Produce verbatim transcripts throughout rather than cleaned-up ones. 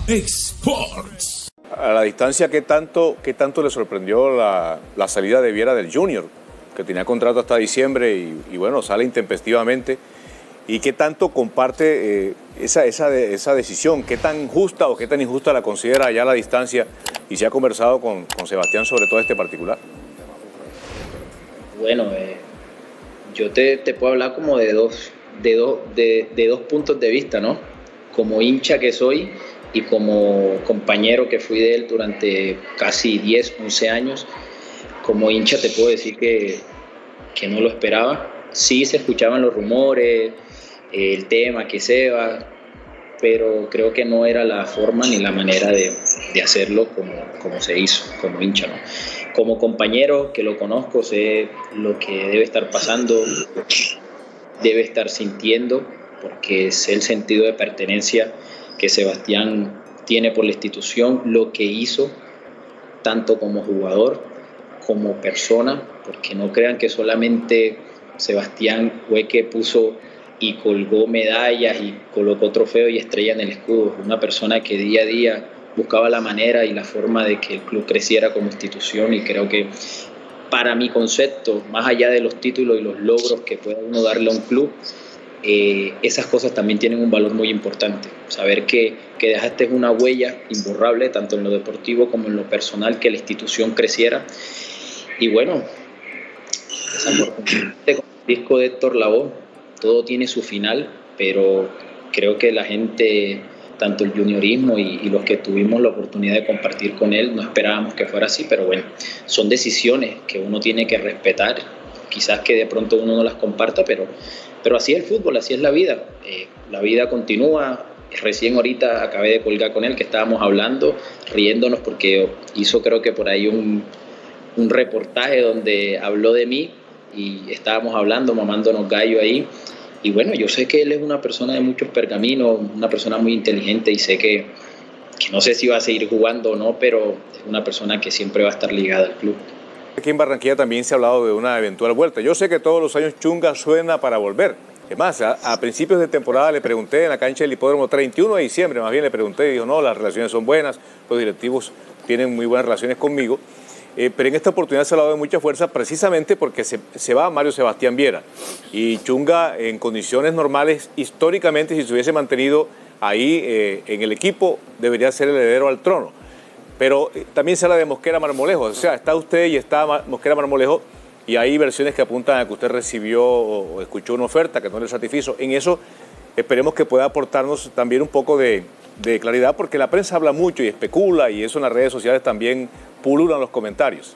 Sports. A la distancia, ¿qué tanto, qué tanto le sorprendió la, la salida de Viera del Junior? Que tenía contrato hasta diciembre y, y bueno, sale intempestivamente. ¿Y qué tanto comparte eh, esa, esa, de, esa decisión? ¿Qué tan justa o qué tan injusta la considera allá a la distancia? Y se ha conversado con, con Sebastián sobre todo este particular. Bueno, eh, yo te, te puedo hablar como de dos, de, dos, de, de dos puntos de vista, ¿no? Como hincha que soy y como compañero que fui de él durante casi diez, once años. Como hincha te puedo decir que, que no lo esperaba. Sí se escuchaban los rumores, el tema que se va, pero creo que no era la forma ni la manera de, de hacerlo como, como se hizo, como hincha, ¿no? Como compañero que lo conozco, sé lo que debe estar pasando, lo que debe estar sintiendo, porque sé el sentido de pertenencia que Sebastián tiene por la institución, lo que hizo, tanto como jugador como persona, porque no crean que solamente Sebastián fue que puso y colgó medallas y colocó trofeos y estrellas en el escudo. Una persona que día a día buscaba la manera y la forma de que el club creciera como institución, y creo que para mi concepto, más allá de los títulos y los logros que pueda uno darle a un club, eh, esas cosas también tienen un valor muy importante. Saber que, que dejaste una huella imborrable, tanto en lo deportivo como en lo personal, que la institución creciera. Y bueno, desafortunadamente con el disco de Héctor Lavoe, todo tiene su final, pero creo que la gente, tanto el juniorismo y, y los que tuvimos la oportunidad de compartir con él, no esperábamos que fuera así, pero bueno, son decisiones que uno tiene que respetar, quizás que de pronto uno no las comparta, pero, pero así es el fútbol, así es la vida, eh, la vida continúa. Recién ahorita acabé de colgar con él, que estábamos hablando, riéndonos porque hizo creo que por ahí un, un reportaje donde habló de mí, y estábamos hablando, mamándonos gallo ahí. Y bueno, yo sé que él es una persona de muchos pergaminos, una persona muy inteligente, y sé que, que no sé si va a seguir jugando o no, pero es una persona que siempre va a estar ligada al club. Aquí en Barranquilla también se ha hablado de una eventual vuelta. Yo sé que todos los años Chunga suena para volver. Es más, a, a principios de temporada le pregunté en la cancha del Hipódromo, treinta y uno de diciembre, más bien le pregunté y dijo, no, las relaciones son buenas, los directivos tienen muy buenas relaciones conmigo. Eh, pero en esta oportunidad se ha hablado de mucha fuerza precisamente porque se, se va Mario Sebastián Viera. Y Chunga, en condiciones normales, históricamente, si se hubiese mantenido ahí eh, en el equipo, debería ser el heredero al trono. Pero eh, también se habla de Mosquera Marmolejo. O sea, está usted y está Mosquera Marmolejo, y hay versiones que apuntan a que usted recibió o escuchó una oferta que no le satisfizo. En eso esperemos que pueda aportarnos también un poco de, de claridad, porque la prensa habla mucho y especula, y eso en las redes sociales también pululan los comentarios.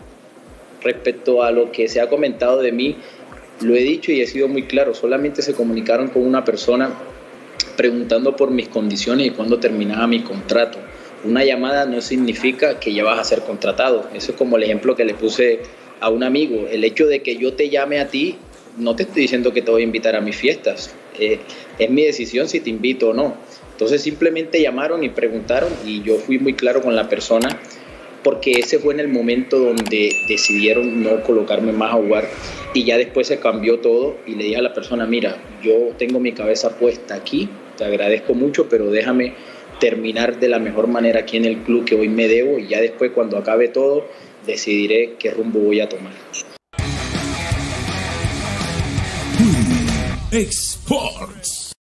Respecto a lo que se ha comentado de mí, lo he dicho y he sido muy claro. Solamente se comunicaron con una persona preguntando por mis condiciones y cuándo terminaba mi contrato. Una llamada no significa que ya vas a ser contratado. Eso es como el ejemplo que le puse a un amigo. El hecho de que yo te llame a ti, no te estoy diciendo que te voy a invitar a mis fiestas. Eh, es mi decisión si te invito o no. Entonces simplemente llamaron y preguntaron, y yo fui muy claro con la persona, porque ese fue en el momento donde decidieron no colocarme más a jugar, y ya después se cambió todo, y le dije a la persona, mira, yo tengo mi cabeza puesta aquí, te agradezco mucho, pero déjame terminar de la mejor manera aquí en el club que hoy me debo, y ya después, cuando acabe todo, decidiré qué rumbo voy a tomar. Sports.